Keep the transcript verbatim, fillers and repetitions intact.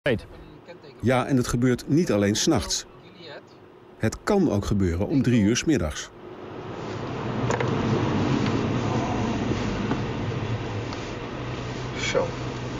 Ja, en het gebeurt niet alleen 's nachts. Het kan ook gebeuren om drie uur 's middags. Zo,